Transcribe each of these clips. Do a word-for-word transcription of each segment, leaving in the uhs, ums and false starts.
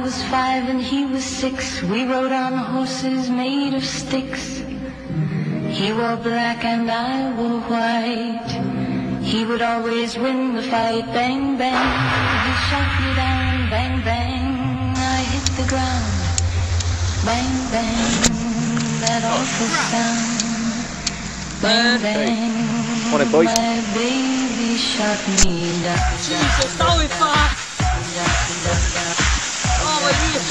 was five and he was six. We rode on horses made of sticks. He wore black and I wore white. He would always win the fight. Bang, bang, he shot me down. Bang, bang, I hit the ground. Bang, bang, that awful sound. Bang, bang, Morning, boys. my baby shot me down. Jesus, so fast! Oh my goodness!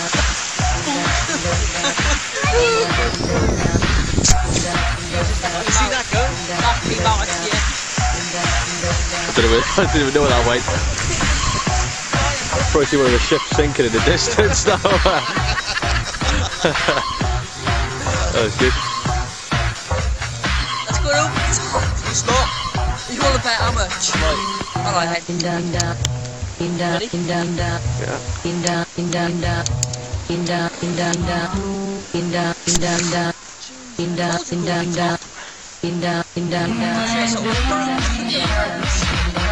You see that go? That's me about it, yeah. I didn't even, I didn't even know that went. Probably see one of the ships sinking in the distance now. That was good. Let's go up. You stop. You want to bet how much? Alright, head. Ready? Yeah.